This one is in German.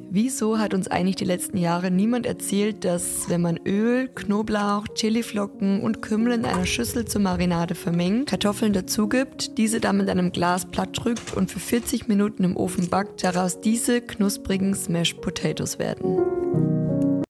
Wieso hat uns eigentlich die letzten Jahre niemand erzählt, dass wenn man Öl, Knoblauch, Chiliflocken und Kümmel in einer Schüssel zur Marinade vermengt, Kartoffeln dazugibt, diese dann mit einem Glas platt drückt und für 40 Minuten im Ofen backt, daraus diese knusprigen Smashed Potatoes werden?